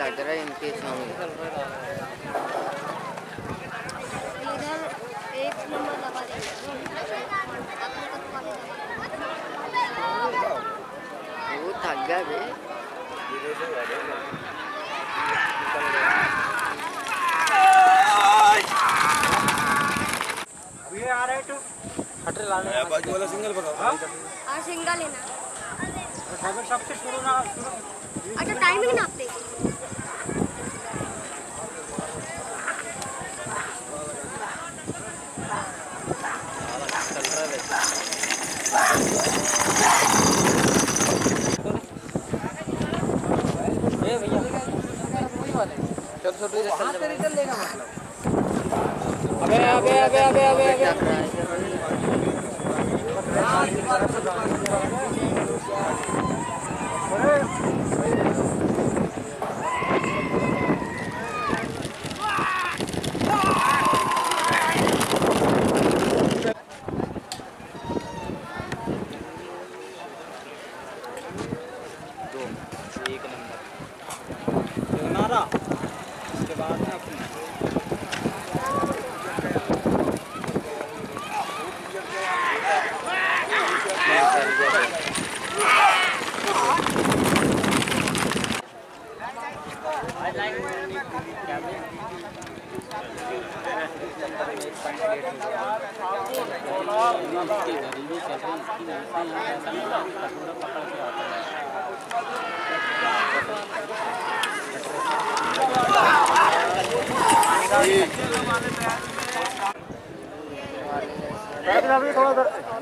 लग रहा है इनके सामने। इधर एक नंबर दबा देंगे। वो थक गया बे। अभी आ रहे तो हटे लाने बाजू वाला सिंगल बताओ। हां सिंगल लेना। खबर सबसे शुरू ना शुरू। अच्छा टाइमिंग नापते ए भैया चल छोटू चल लेगा मतलब। अबे एक नंबर नारा। इसके बाद में अपनी थोड़ा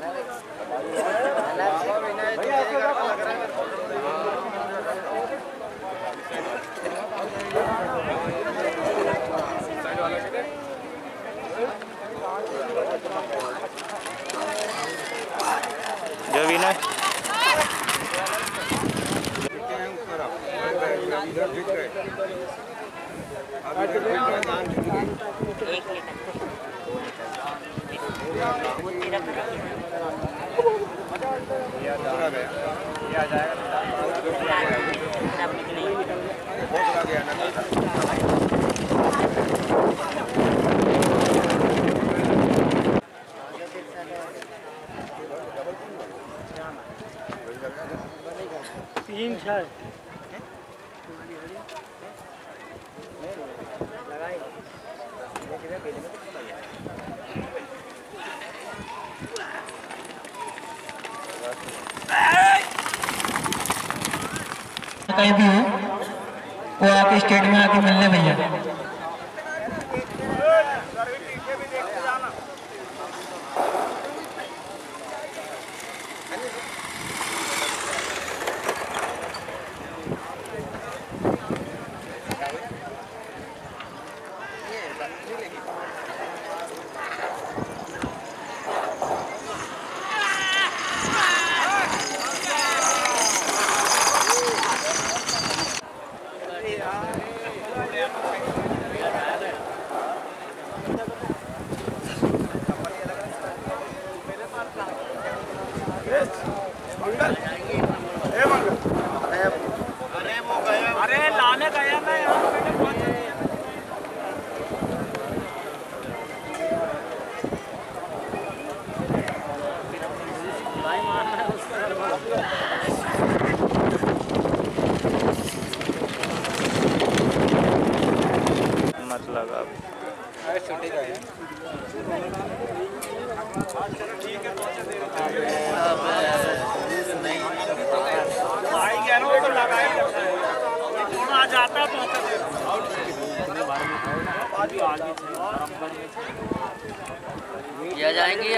जो भी ना तीन छह कहीं भी हो वो आके स्टेट में आके मिलने भैया। अरे लाने गया मैं यहाँ बेटे पहुँच मतलब अब छोटे का है। ठीक है आ जाता आ जाएंगे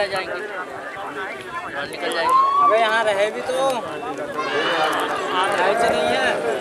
निकल जाएंगे। अबे यहाँ रहे भी तो नहीं है।